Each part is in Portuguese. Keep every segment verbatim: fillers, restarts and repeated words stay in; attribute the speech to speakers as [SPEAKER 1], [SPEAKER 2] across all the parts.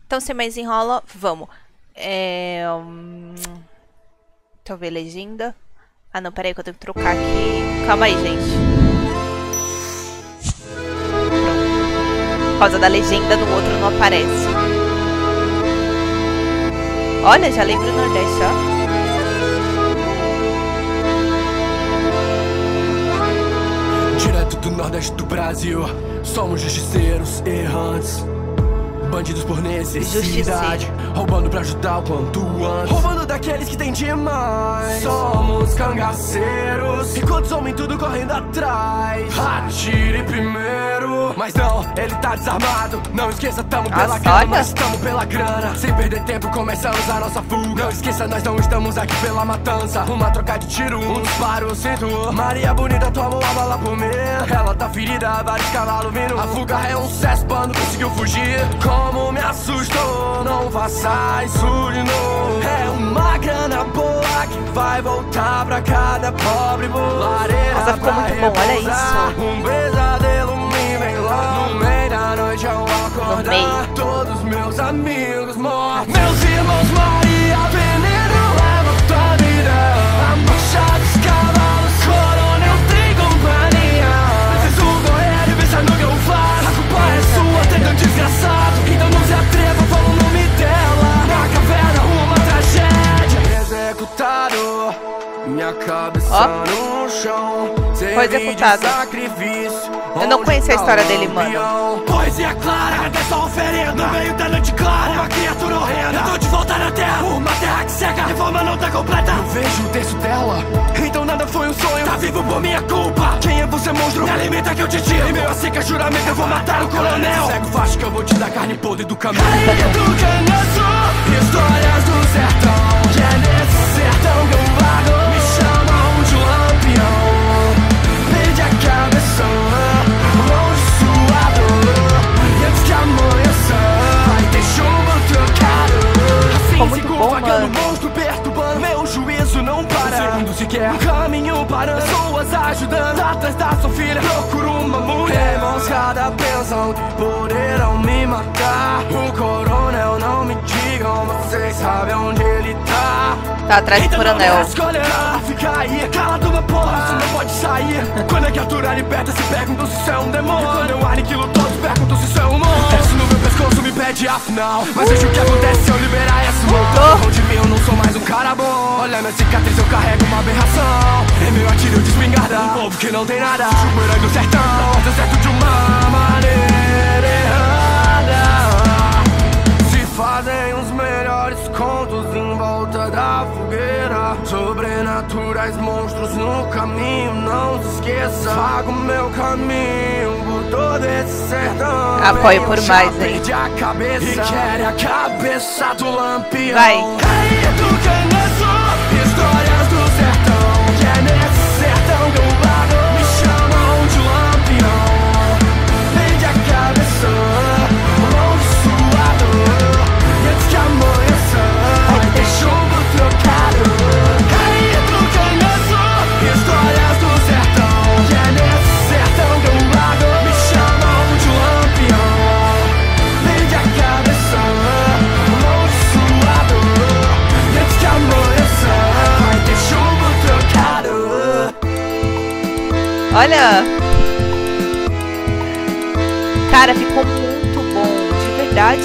[SPEAKER 1] Então, sem mais enrola, vamos. É... Hum... Deixa eu ver legenda. Ah, não, peraí que eu tenho que trocar aqui. Calma aí, gente. Pronto. Por causa da legenda, no outro não aparece. Olha, já lembro do Nordeste, ó.
[SPEAKER 2] Direto do Nordeste do Brasil, somos justiceiros errantes, bandidos por necessidade, roubando pra ajudar o quanto antes, roubando daqueles que tem demais. Somos cangaceiros, enquanto homem tudo correndo atrás. Atire primeiro, mas não, ele tá desarmado. Não esqueça, tamo pela grana, mas tamo pela grana. Sem perder tempo, começamos a nossa fuga. Não esqueça, nós não estamos aqui pela matança. Uma troca de tiro, um disparo, sinto. Maria bonita, toma uma bala por mim. Ela tá ferida, vários cavalos vindo. A fuga é um cespano, conseguiu fugir. Como me assustou, não faça isso de novo. É uma grana boa que vai voltar pra cada pobre bolareira.
[SPEAKER 1] Nossa, ficou muito bom, olha isso.
[SPEAKER 2] Um pesadelo me vem logo. No meio da noite eu acordar, todos meus amigos mortos. Meus irmãos Maria, veneno, leva tua vida. A marcha dos cavalos, coronel tem companhia. Preciso correr e pensar no que eu faço. A culpa é sua, tem tão desgraçado. Então não se atreva, fala o nome dela. Na caverna, uma tragédia. Executado, minha cabeça
[SPEAKER 1] oh.
[SPEAKER 2] no chão.
[SPEAKER 1] Foi executado. Eu não conhecia a história dele, mano.
[SPEAKER 2] Poesia clara, agradeço a oferenda. No meio da noite clara, uma criatura horrenda. Eu tô de volta na terra, uma terra que seca. A reforma não tá completa. Eu vejo o terço dela, então nada foi um sonho. Tá vivo por minha culpa. Quem é você, monstro? Me alimenta que eu te tiro. Em meu seca juramento eu vou matar o coronel. Cego facho que eu vou te dar carne podre do caminho. Carinha do canhaço, histórias do sertão. Que é nesse sertão que eu vago. Me chamam de lampião. Perde a cabeça, longe sua dor. E antes que amanheça, vai ter chumbo trocado. Assim
[SPEAKER 1] muito
[SPEAKER 2] sigo
[SPEAKER 1] bom,
[SPEAKER 2] vagando,
[SPEAKER 1] mano.
[SPEAKER 2] monstro perturbando. Meu juízo não para. Um segundo sequer, um caminho parando. Pessoas ajudando, atrás da sua filha. Procuro uma mulher. Emanscada pensam que poderão me matar. O coronel, não me digam, vocês sabem onde ele tá.
[SPEAKER 1] Tá atrás do coronel.
[SPEAKER 2] Escolherá ficar aí, calado uma porra, você não pode sair. Quando a criatura liberta, se perguntam se isso é um demônio. Quando eu aniquilo todos, perguntam se isso é um monstro. Isso no meu pescoço me pede afinal. Mas veja o que acontece se eu liberar essa mão. Onde mim eu não sou mais um cara bom. Olha minha cicatriz, eu carrego uma aberração. É meu atiro de espingarda, um povo que não tem nada. Chupeira do sertão, deu certo de uma maneira errada. Se fazem os melhores contos em volta da fogueira. Sobrenaturais monstros no caminho, não se esqueça. Fago meu caminho por todo esse sertão.
[SPEAKER 1] Apoio por mais, hein?
[SPEAKER 2] A cabeça e quer a cabeça do lampião.
[SPEAKER 1] Vai.
[SPEAKER 2] Caia do canhaço, histórias do sertão. Que é nesse sertão que eu vago. Me chamam de lampião. Perde a cabeça, longe sua dor. E antes que amanheça, vai ter chumbo trocado. Caia do canhaço, histórias do sertão. Que é nesse sertão que eu vago. Me chamam de lampião. Perde a cabeça, longe sua dor. E antes que amanheça, vai ter chumbo trocado.
[SPEAKER 1] Olha. Cara, ficou muito bom. De verdade.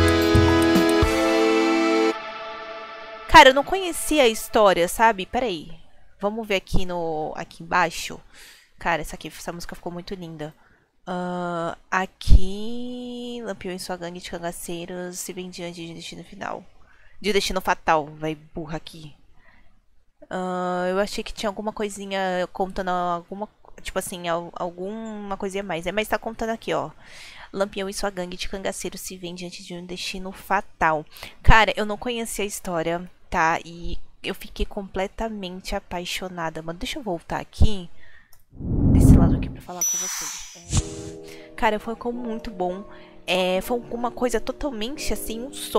[SPEAKER 1] Cara, eu não conhecia a história, sabe? Peraí. Vamos ver aqui no... Aqui embaixo. Cara, essa aqui, essa música ficou muito linda. Uh, aqui... Lampião e sua gangue de cangaceiros se vem diante de destino final. De destino fatal. Vai, burra aqui. Uh, eu achei que tinha alguma coisinha contando alguma... Tipo assim, alguma coisinha a mais. É, mas tá contando aqui, ó. Lampião e sua gangue de cangaceiros se vem diante de um destino fatal. Cara, eu não conhecia a história, tá? E eu fiquei completamente apaixonada, mano. Deixa eu voltar aqui. Desse lado aqui pra falar com vocês. É... Cara, foi muito bom. É... Foi uma coisa totalmente assim, um som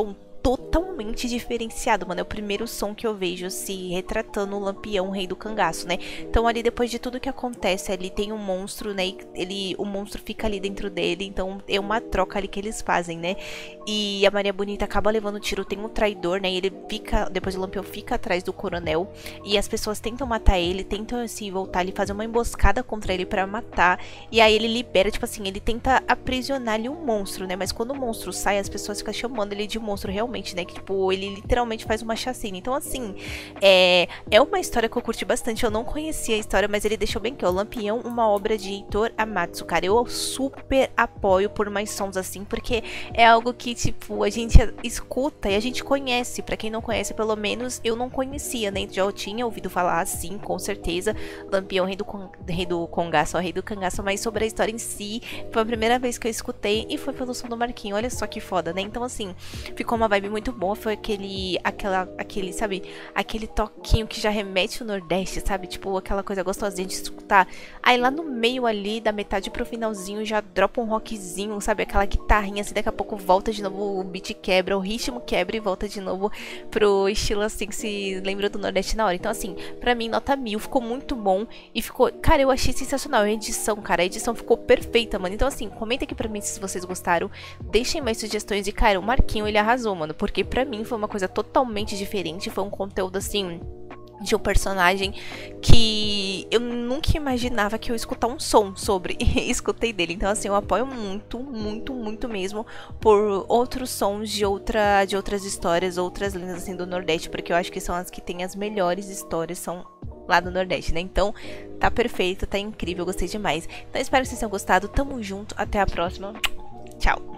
[SPEAKER 1] totalmente diferenciado, mano. É o primeiro som que eu vejo se retratando o Lampião, o rei do cangaço, né? Então ali depois de tudo que acontece, ali tem um monstro, né? E ele, o monstro fica ali dentro dele, então é uma troca ali que eles fazem, né? E a Maria Bonita acaba levando tiro, tem um traidor, né? E ele fica, depois o Lampião fica atrás do coronel e as pessoas tentam matar ele, tentam assim voltar ali, fazer uma emboscada contra ele pra matar. E aí ele libera, tipo assim, ele tenta aprisionar ali um monstro, né? Mas quando o monstro sai, as pessoas ficam chamando ele de monstro realmente, né? Que tipo, ele literalmente faz uma chacina. Então assim, é, é uma história que eu curti bastante. Eu não conhecia a história, mas ele deixou bem que o Lampião, uma obra de Heitor Amatsu, cara. Eu super apoio por mais sons assim, porque é algo que, tipo, a gente escuta e a gente conhece. Pra quem não conhece, pelo menos eu não conhecia, né? Já eu tinha ouvido falar assim, com certeza. Lampião, rei do, rei do Congaço, rei do cangaço, mas sobre a história em si, foi a primeira vez que eu escutei e foi pelo som do Marquinho. Olha só que foda, né? Então, assim, ficou uma vibe muito boa. Foi aquele, aquela, aquele, sabe, aquele toquinho que já remete ao Nordeste, sabe? Tipo, aquela coisa gostosinha de escutar. Aí lá no meio ali, da metade pro finalzinho, já dropa um rockzinho, sabe? Aquela guitarrinha, assim, daqui a pouco volta de novo, o beat quebra, o ritmo quebra e volta de novo pro estilo, assim, que se lembra do Nordeste na hora. Então, assim, pra mim, nota mil, ficou muito bom e ficou, cara, eu achei sensacional a edição, cara, a edição ficou perfeita, mano. Então, assim, comenta aqui pra mim se vocês gostaram, deixem mais sugestões e, cara, o Marquinho, ele arrasou, mano, porque pra mim foi uma coisa totalmente diferente, foi um conteúdo, assim, de um personagem que eu nunca imaginava que eu ia escutar um som sobre e escutei dele. Então, assim, eu apoio muito, muito, muito mesmo por outros sons de, outra, de outras histórias, outras lendas, assim, do Nordeste, porque eu acho que são as que têm as melhores histórias, são lá do Nordeste, né? Então, tá perfeito, tá incrível, gostei demais. Então, espero que vocês tenham gostado, tamo junto, até a próxima, tchau!